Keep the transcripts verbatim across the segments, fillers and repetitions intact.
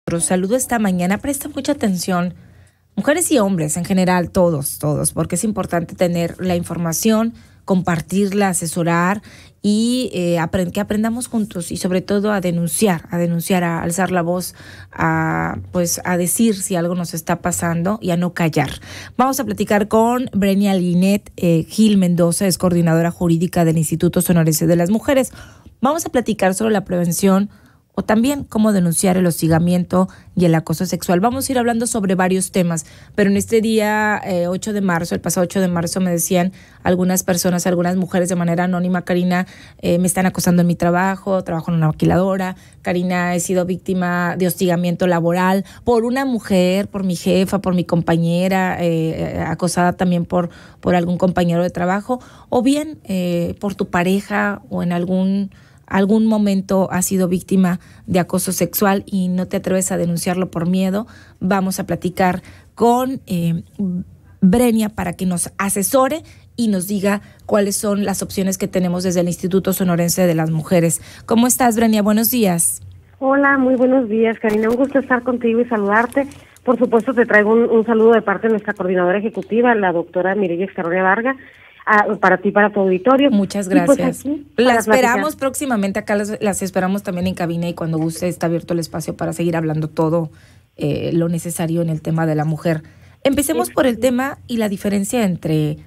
Saludo esta mañana, presta mucha atención, mujeres y hombres en general, todos, todos, porque es importante tener la información, compartirla, asesorar y eh, aprend- que aprendamos juntos y sobre todo a denunciar, a denunciar, a alzar la voz, a pues a decir si algo nos está pasando y a no callar. Vamos a platicar con Brenia Linet eh, Gil Mendoza, es coordinadora jurídica del Instituto Sonorense de las Mujeres. Vamos a platicar sobre la prevención o también cómo denunciar el hostigamiento y el acoso sexual. Vamos a ir hablando sobre varios temas, pero en este día eh, ocho de marzo, el pasado ocho de marzo, me decían algunas personas, algunas mujeres de manera anónima: Karina, eh, me están acosando en mi trabajo, trabajo en una maquiladora, Karina, he sido víctima de hostigamiento laboral por una mujer, por mi jefa, por mi compañera, eh, acosada también por, por algún compañero de trabajo, o bien eh, por tu pareja o en algún... algún momento has sido víctima de acoso sexual y no te atreves a denunciarlo por miedo. Vamos a platicar con eh, Brenia para que nos asesore y nos diga cuáles son las opciones que tenemos desde el Instituto Sonorense de las Mujeres. ¿Cómo estás, Brenia? Buenos días. Hola, muy buenos días, Karina. Un gusto estar contigo y saludarte. Por supuesto, te traigo un, un saludo de parte de nuestra coordinadora ejecutiva, la doctora Mireya Escarronia Vargas, a, para ti, para tu auditorio. Muchas gracias. Pues aquí, las esperamos platicar. próximamente acá, las, las esperamos también en cabina y cuando guste está abierto el espacio para seguir hablando todo eh, lo necesario en el tema de la mujer. Empecemos por el tema y la diferencia entre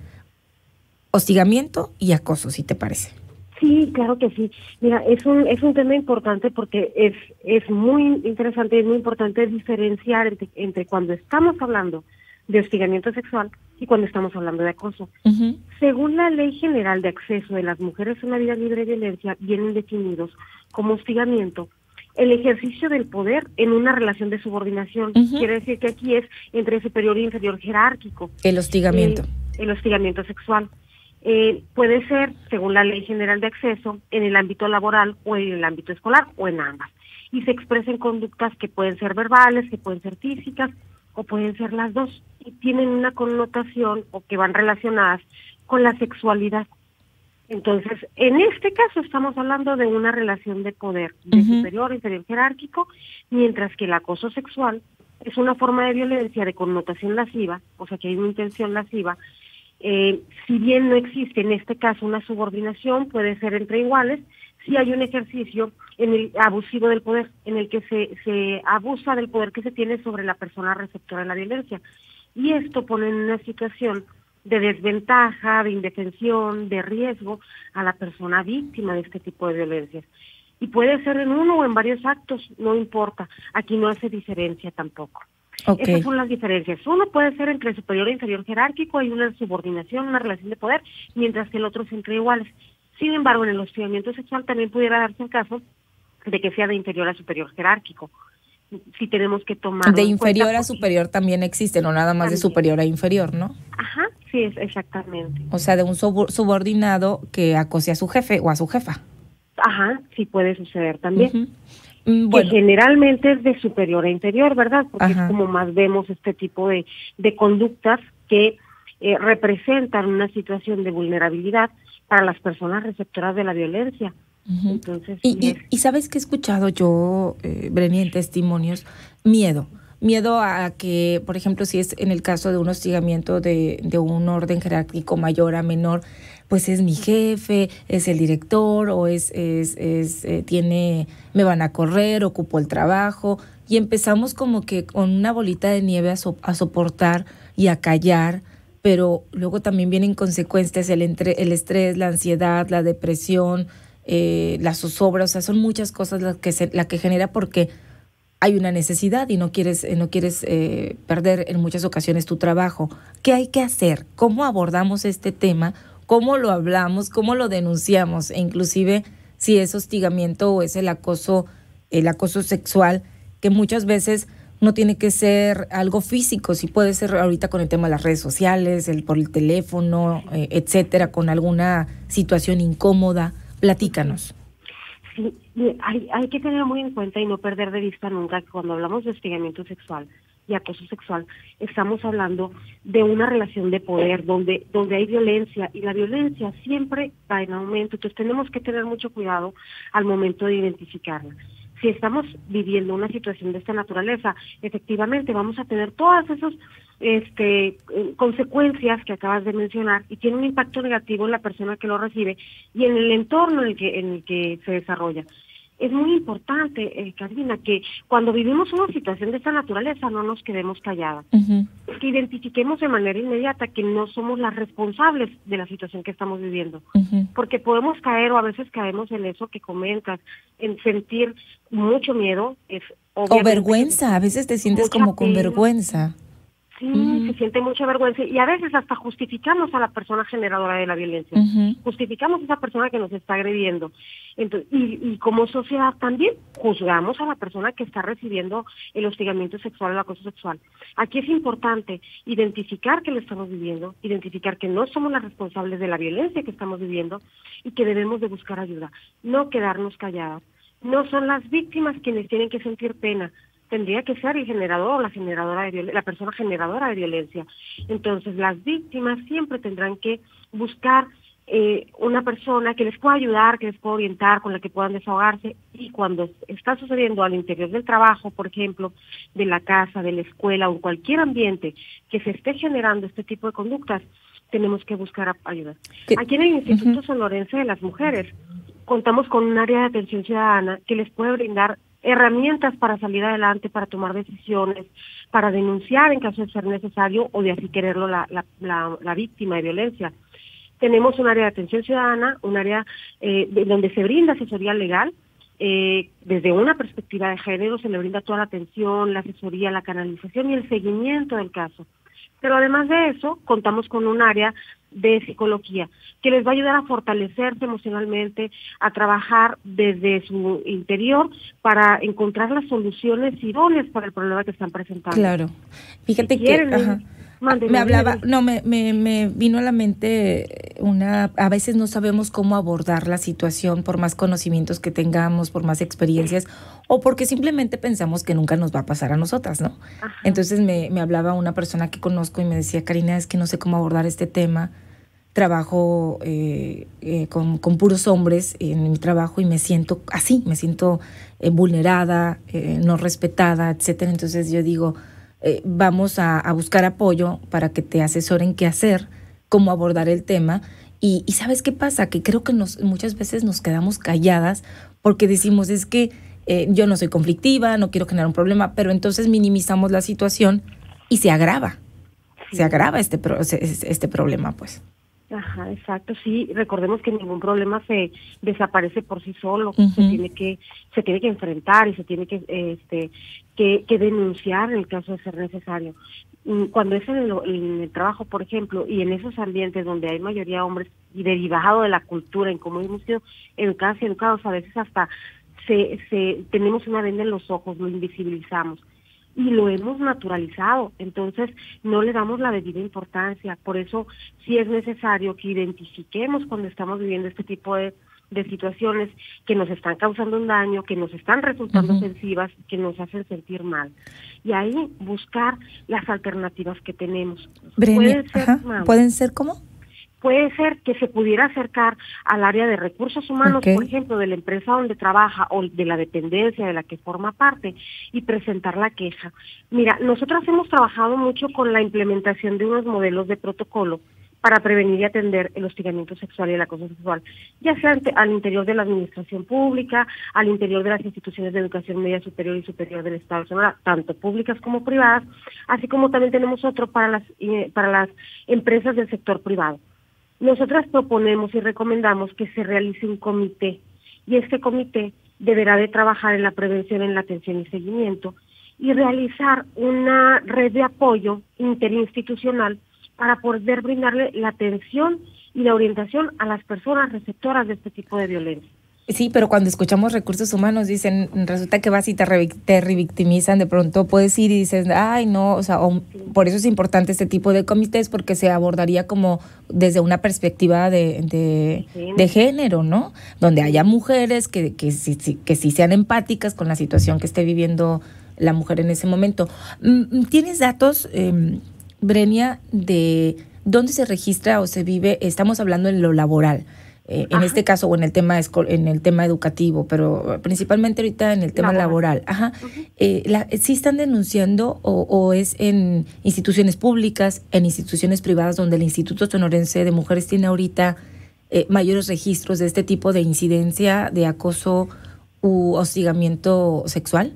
hostigamiento y acoso, si te parece. Sí, claro que sí. Mira, es un es un tema importante porque es es muy interesante y muy importante diferenciar entre, entre cuando estamos hablando de hostigamiento sexual y cuando estamos hablando de acoso. Uh-huh. Según la Ley General de Acceso de las Mujeres a una Vida Libre de Violencia, vienen definidos como hostigamiento el ejercicio del poder en una relación de subordinación. Uh-huh. Quiere decir que aquí es entre superior e inferior jerárquico. El hostigamiento. Eh, el hostigamiento sexual. Eh, puede ser, según la Ley General de Acceso, en el ámbito laboral o en el ámbito escolar o en ambas. Y se expresan conductas que pueden ser verbales, que pueden ser físicas o pueden ser las dos. Y tienen una connotación o que van relacionadas con la sexualidad. Entonces, en este caso estamos hablando de una relación de poder, de uh-huh. superior, inferior, jerárquico, mientras que el acoso sexual es una forma de violencia de connotación lasciva, o sea que hay una intención lasciva. Eh, si bien no existe en este caso una subordinación, puede ser entre iguales, si hay un ejercicio en el abusivo del poder, en el que se, se abusa del poder que se tiene sobre la persona receptora de la violencia. Y esto pone en una situación de desventaja, de indefensión, de riesgo a la persona víctima de este tipo de violencias. Y puede ser en uno o en varios actos, no importa, aquí no hace diferencia tampoco. Okay. Esas son las diferencias. Uno puede ser entre superior e inferior jerárquico, hay una subordinación, una relación de poder, mientras que el otro es entre iguales. Sin embargo, en el hostigamiento sexual también pudiera darse el caso de que sea de inferior a superior jerárquico. Si tenemos que tomar... De inferior a superior también existe, no nada más también. De superior a inferior, ¿no? Ajá, sí, es exactamente. O sea, de un subordinado que acose a su jefe o a su jefa. Ajá, sí puede suceder también. Uh-huh. Bueno. Que generalmente es de superior a inferior, ¿verdad? Porque Ajá. es como más vemos este tipo de, de conductas que eh, representan una situación de vulnerabilidad para las personas receptoras de la violencia. Uh-huh. Entonces, y, y, y sabes que he escuchado yo, eh, Brenia, en testimonios, miedo. Miedo a que, por ejemplo, si es en el caso de un hostigamiento de, de un orden jerárquico mayor a menor, pues es mi jefe, es el director, o es, es, es eh, tiene, me van a correr, ocupo el trabajo, y empezamos como que con una bolita de nieve a, so, a soportar y a callar, pero luego también vienen consecuencias, el, entre, el estrés, la ansiedad, la depresión, eh, la zozobra, o sea, son muchas cosas las que se, la que genera porque hay una necesidad y no quieres, no quieres eh, perder en muchas ocasiones tu trabajo. ¿Qué hay que hacer? ¿Cómo abordamos este tema? ¿Cómo lo hablamos? ¿Cómo lo denunciamos? E inclusive si es hostigamiento o es el acoso, el acoso sexual, que muchas veces no tiene que ser algo físico, sí puede ser ahorita con el tema de las redes sociales, el por el teléfono, eh, etcétera, con alguna situación incómoda. Platícanos. Sí, hay, hay que tener muy en cuenta y no perder de vista nunca que cuando hablamos de hostigamiento sexual y acoso sexual, estamos hablando de una relación de poder donde donde hay violencia, y la violencia siempre va en aumento. Entonces tenemos que tener mucho cuidado al momento de identificarla. si estamos viviendo una situación de esta naturaleza, efectivamente vamos a tener todas esas este, consecuencias que acabas de mencionar y tiene un impacto negativo en la persona que lo recibe y en el entorno en el que, en el que se desarrolla. Es muy importante, eh, Carolina, que cuando vivimos una situación de esta naturaleza no nos quedemos calladas, uh-huh. que identifiquemos de manera inmediata que no somos las responsables de la situación que estamos viviendo, uh-huh. porque podemos caer o a veces caemos en eso que comentas, en sentir mucho miedo. Es o vergüenza, a veces te sientes como con pena. vergüenza. Sí, uh-huh. se siente mucha vergüenza y a veces hasta justificamos a la persona generadora de la violencia, uh-huh. justificamos a esa persona que nos está agrediendo. Entonces, y, y como sociedad también juzgamos a la persona que está recibiendo el hostigamiento sexual o el acoso sexual. Aquí es importante identificar que lo estamos viviendo, identificar que no somos las responsables de la violencia que estamos viviendo y que debemos de buscar ayuda, no quedarnos calladas. No son las víctimas quienes tienen que sentir pena, tendría que ser el generador o la generadora de violencia, la persona generadora de violencia. Entonces, las víctimas siempre tendrán que buscar eh, una persona que les pueda ayudar, que les pueda orientar, con la que puedan desahogarse. Y cuando está sucediendo al interior del trabajo, por ejemplo, de la casa, de la escuela o en cualquier ambiente que se esté generando este tipo de conductas, tenemos que buscar ayuda. Aquí en el Instituto uh-huh. Sonorense de las Mujeres contamos con un área de atención ciudadana que les puede brindar herramientas para salir adelante, para tomar decisiones, para denunciar en caso de ser necesario o de así quererlo la, la, la, la víctima de violencia. Tenemos un área de atención ciudadana, un área eh, de, donde se brinda asesoría legal, eh, desde una perspectiva de género se le brinda toda la atención, la asesoría, la canalización y el seguimiento del caso. Pero además de eso, contamos con un área de psicología que les va a ayudar a fortalecerse emocionalmente, a trabajar desde su interior para encontrar las soluciones idóneas para el problema que están presentando. Claro. Fíjate si que quieren, ajá, me hablaba, no, me, me, me vino a la mente una, a veces no sabemos cómo abordar la situación por más conocimientos que tengamos, por más experiencias, o porque simplemente pensamos que nunca nos va a pasar a nosotras, ¿no? Ajá. Entonces me, me hablaba una persona que conozco y me decía, Karina, es que no sé cómo abordar este tema. Trabajo eh, eh, con, con puros hombres en mi trabajo y me siento así, me siento eh, vulnerada, eh, no respetada, etcétera. Entonces yo digo, eh, vamos a, a buscar apoyo para que te asesoren qué hacer, cómo abordar el tema. Y, y ¿sabes qué pasa? Que creo que nos, muchas veces nos quedamos calladas porque decimos, es que eh, yo no soy conflictiva, no quiero generar un problema, pero entonces minimizamos la situación y se agrava, sí. se agrava este, pro, este problema, pues. Ajá, exacto, sí, recordemos que ningún problema se desaparece por sí solo, uh-huh. se tiene que se tiene que enfrentar y se tiene que este que, que denunciar en el caso de ser necesario. Cuando es en el, en el trabajo, por ejemplo, y en esos ambientes donde hay mayoría hombres y derivado de la cultura, en cómo hemos sido educadas y educados, a veces hasta se, se tenemos una venda en los ojos, lo invisibilizamos. Y lo hemos naturalizado, entonces no le damos la debida importancia. Por eso sí es necesario que identifiquemos cuando estamos viviendo este tipo de, de situaciones que nos están causando un daño, que nos están resultando uh-huh. ofensivas, que nos hacen sentir mal. Y ahí buscar las alternativas que tenemos. Brenia, ¿Pueden ser, ajá, ¿pueden ser cómo? Puede ser que se pudiera acercar al área de recursos humanos, okay. por ejemplo, de la empresa donde trabaja o de la dependencia de la que forma parte y presentar la queja. Mira, nosotros hemos trabajado mucho con la implementación de unos modelos de protocolo para prevenir y atender el hostigamiento sexual y el acoso sexual, ya sea al interior de la administración pública, al interior de las instituciones de educación media superior y superior del Estado de Sonora, tanto públicas como privadas, así como también tenemos otro para las, eh, para las empresas del sector privado. Nosotras proponemos y recomendamos que se realice un comité y este comité deberá de trabajar en la prevención, en la atención y seguimiento y realizar una red de apoyo interinstitucional para poder brindarle la atención y la orientación a las personas receptoras de este tipo de violencia. Sí, pero cuando escuchamos recursos humanos dicen, resulta que vas y te, re, te revictimizan, de pronto puedes ir y dices, ay, no, o sea, o, sí. por eso es importante este tipo de comités, porque se abordaría como desde una perspectiva de, de, sí. de género, ¿no? Donde haya mujeres que, que, sí, sí, que sí sean empáticas con la situación que esté viviendo la mujer en ese momento. ¿Tienes datos, eh, Brenia, de dónde se registra o se vive? Estamos hablando en lo laboral. eh, en este caso o en el tema escol- en el tema educativo, pero principalmente ahorita en el tema laboral. Ajá. Uh-huh. Eh, la, ¿sí están denunciando o, o es en instituciones públicas, en instituciones privadas donde el Instituto Sonorense de Mujeres tiene ahorita eh, mayores registros de este tipo de incidencia de acoso u hostigamiento sexual?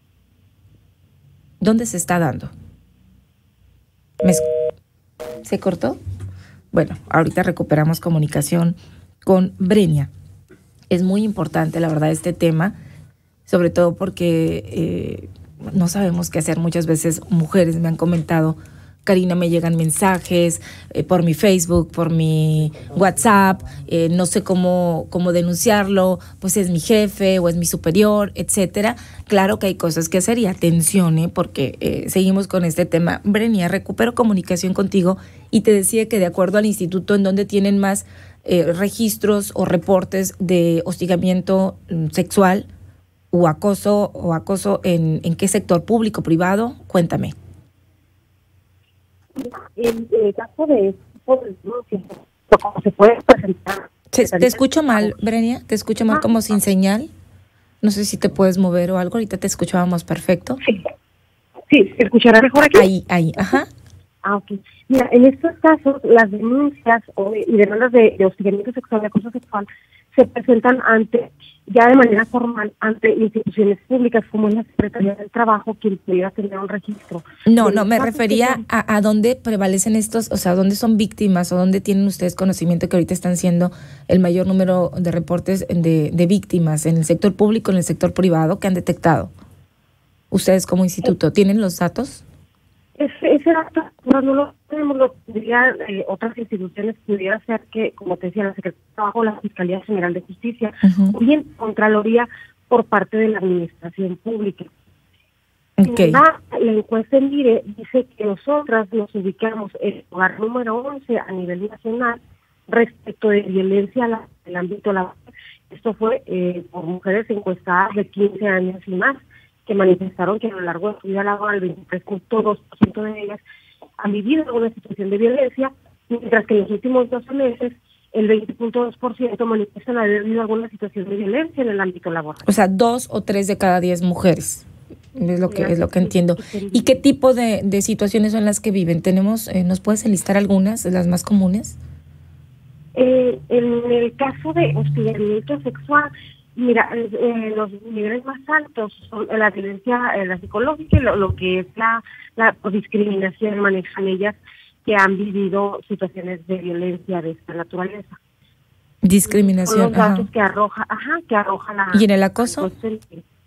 ¿Dónde se está dando? ¿Me ¿Se cortó? Bueno, ahorita recuperamos comunicación con Brenia. Es muy importante, la verdad, este tema, sobre todo porque eh, no sabemos qué hacer. Muchas veces mujeres me han comentado, Karina, me llegan mensajes eh, por mi Facebook, por mi WhatsApp, eh, no sé cómo, cómo denunciarlo, pues es mi jefe o es mi superior, etcétera. Claro que hay cosas que hacer y atención, ¿eh? porque eh, seguimos con este tema. Brenia, recupero comunicación contigo y te decía que de acuerdo al instituto en donde tienen más eh, registros o reportes de hostigamiento sexual o acoso o acoso en, ¿en qué sector? ¿Público, privado? Cuéntame. En el caso de cómo se puede presentar. Se, te escucho mal, Brenia, te escucho mal como sin señal. No sé si te puedes mover o algo. Ahorita te escuchábamos perfecto. Sí, sí, ¿se escuchará mejor aquí? Ahí, ahí, ajá. Ah, ok. Mira, en estos casos, las denuncias o, y demandas de, de hostigamiento sexual, de acoso sexual, se presentan ante, ya de manera formal, ante instituciones públicas como es la Secretaría del Trabajo, quien pudiera tener un registro. No, no, me refería a, a dónde prevalecen estos, o sea, dónde son víctimas o dónde tienen ustedes conocimiento que ahorita están siendo el mayor número de reportes de, de víctimas en el sector público, en el sector privado, que han detectado. Ustedes como instituto, ¿tienen los datos? Ese, ese dato no, no lo tenemos, lo podría, eh, otras instituciones pudiera ser que, como te decía, la Secretaría de Trabajo, la Fiscalía General de Justicia, uh-huh. o bien Contraloría por parte de la Administración Pública. Okay. La, la encuesta en MIRE dice que nosotras nos ubicamos en el lugar número once a nivel nacional respecto de violencia en el ámbito laboral. Esto fue eh, por mujeres encuestadas de quince años y más, que manifestaron que a lo largo de su vida laboral el veintitrés punto dos por ciento de ellas han vivido alguna situación de violencia, mientras que en los últimos doce meses el veinte punto dos por ciento manifiestan haber vivido alguna situación de violencia en el ámbito laboral. O sea, dos o tres de cada diez mujeres, es lo que es lo que entiendo. ¿Y qué tipo de, de situaciones son las que viven? Tenemos, eh, ¿nos puedes enlistar algunas, las más comunes? Eh, en el caso de hostigamiento sexual, mira, eh, los niveles más altos son la violencia eh, la psicológica y lo, lo que es la, la discriminación, manejan ellas que han vivido situaciones de violencia de esta naturaleza. Discriminación, son los datos ajá. que arroja, ajá, que arroja la... ¿Y en el acoso? Pues,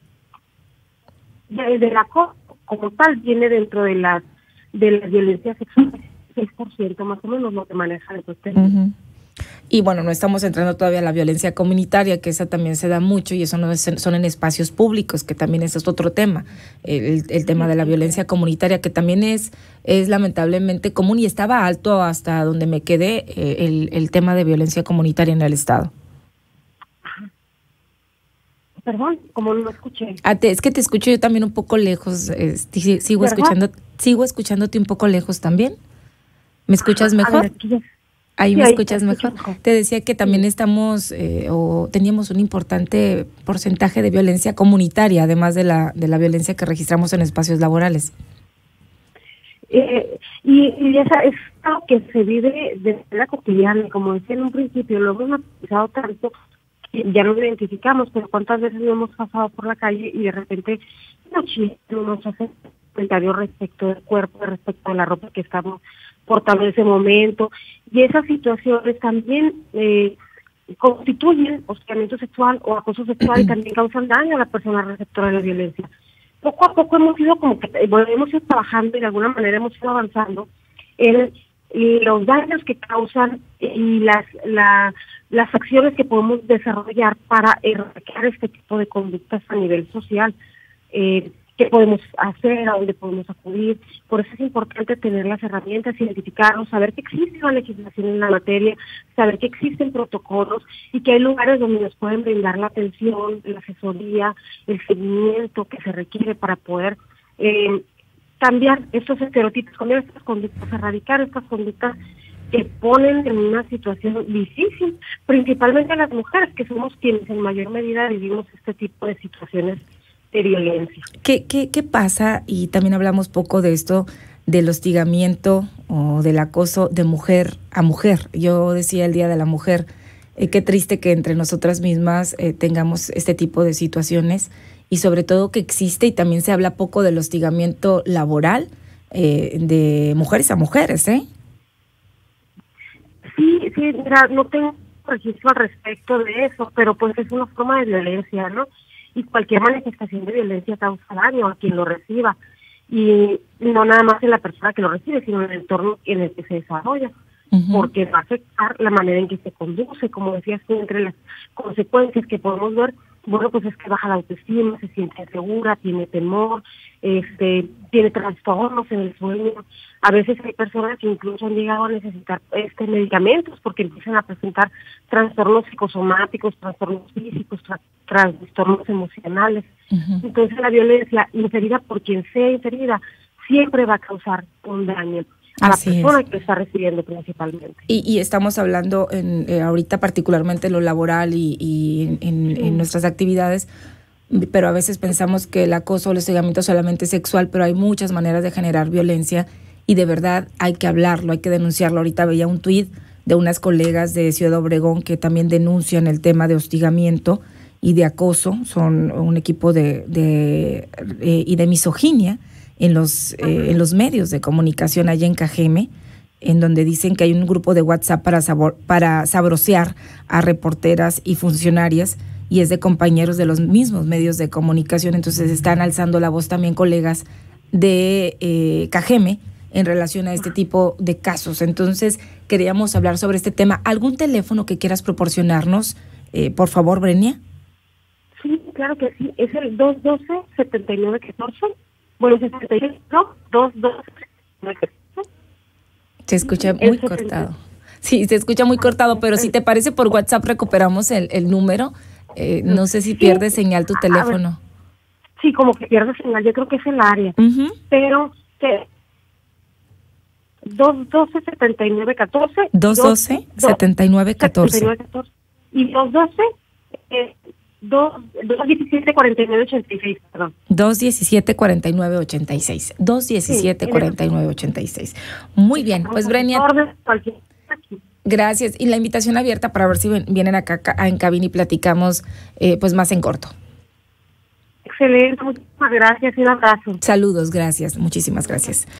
el del acoso como tal viene dentro de las de la violencia sexual, seis por ciento más o menos lo que maneja el cuestión. Uh-huh. Y bueno, no estamos entrando todavía a la violencia comunitaria, que esa también se da mucho y eso no es, son en espacios públicos, que también ese es otro tema, el, el tema de la violencia comunitaria, que también es, es lamentablemente común y estaba alto hasta donde me quedé eh, el, el tema de violencia comunitaria en el Estado. Perdón, como no lo escuché. Ah, te, es que te escucho yo también un poco lejos, eh, sigo ¿verdad? escuchando, sigo escuchándote un poco lejos también. ¿Me escuchas mejor? A ver, aquí ya. Ahí sí, me ahí escuchas te mejor. mejor. Te decía que también estamos eh, o teníamos un importante porcentaje de violencia comunitaria, además de la de la violencia que registramos en espacios laborales. Eh, y, y esa es algo que se vive de manera cotidiana, como decía en un principio, lo hemos utilizado tanto que ya nos identificamos, pero cuántas veces lo hemos pasado por la calle y de repente no nos hace comentarios respecto del cuerpo, respecto a la ropa que estamos portando en ese momento, y esas situaciones también eh, constituyen hostigamiento sexual o acoso sexual y también causan daño a la persona receptora de la violencia. Poco a poco hemos ido como que, bueno, hemos ido trabajando y de alguna manera hemos ido avanzando en los daños que causan y las la, las acciones que podemos desarrollar para erradicar este tipo de conductas a nivel social. Eh, qué podemos hacer, a dónde podemos acudir. Por eso es importante tener las herramientas, identificarnos, saber que existe una legislación en la materia, saber que existen protocolos y que hay lugares donde nos pueden brindar la atención, la asesoría, el seguimiento que se requiere para poder eh, cambiar estos estereotipos, cambiar estas conductas, erradicar estas conductas que ponen en una situación difícil, principalmente a las mujeres, que somos quienes en mayor medida vivimos este tipo de situaciones de violencia. ¿Qué, qué, qué pasa? Y también hablamos poco de esto, del hostigamiento o del acoso de mujer a mujer. Yo decía el Día de la Mujer, eh, qué triste que entre nosotras mismas eh, tengamos este tipo de situaciones y sobre todo que existe, y también se habla poco del hostigamiento laboral eh, de mujeres a mujeres, ¿eh? Sí, sí, mira, no tengo registro al respecto de eso, pero pues es una forma de violencia, ¿no? Y cualquier manifestación de violencia causa daño a quien lo reciba. Y no nada más en la persona que lo recibe, sino en el entorno en el que se desarrolla. Uh-huh. Porque va a afectar la manera en que se conduce, como decías tú, entre las consecuencias que podemos ver, bueno, pues es que baja la autoestima, se siente insegura, tiene temor, este, tiene trastornos en el sueño. A veces hay personas que incluso han llegado a necesitar este medicamentos porque empiezan a presentar trastornos psicosomáticos, trastornos físicos, tra- trastornos emocionales. Uh-huh. Entonces la violencia inferida por quien sea inferida siempre va a causar un daño a la Así persona es. que está recibiendo principalmente. Y, y estamos hablando en, eh, ahorita particularmente en lo laboral y, y en, sí. en nuestras actividades, pero a veces pensamos que el acoso o el hostigamiento solamente es sexual, pero hay muchas maneras de generar violencia y de verdad hay que hablarlo, hay que denunciarlo. Ahorita veía un tuit de unas colegas de Ciudad Obregón que también denuncian el tema de hostigamiento y de acoso, son un equipo de, de eh, y de misoginia en los eh, en los medios de comunicación allá en Cajeme, en donde dicen que hay un grupo de WhatsApp para sabor, para sabrosear a reporteras y funcionarias, y es de compañeros de los mismos medios de comunicación. Entonces están alzando la voz también colegas de eh, Cajeme en relación a este tipo de casos. Entonces queríamos hablar sobre este tema. ¿Algún teléfono que quieras proporcionarnos, eh, por favor, Brenia? Sí, claro que sí. Es el dos uno dos, siete nueve uno cuatro. Bueno, sesenta y seis, no, dos, dos, se escucha muy cortado. Sí, se escucha muy cortado, pero si te parece por WhatsApp recuperamos el, el número. Eh, no sé si pierde sí. señal tu teléfono. Sí, como que pierde señal, yo creo que es el área. Uh-huh. Pero que dos doce, setenta y nueve, catorce. dos doce, setenta y nueve, catorce. Y dos doce, eh, dos diecisiete, cuarenta y nueve, ochenta y seis, perdón. dos diecisiete, cuarenta y nueve, ochenta y seis. dos diecisiete, cuarenta y nueve, ochenta y seis. Muy bien, pues Brenia. Gracias. Y la invitación abierta para ver si vienen acá en cabina y platicamos eh, pues más en corto. Excelente, muchísimas gracias y un abrazo. Saludos, gracias, muchísimas gracias.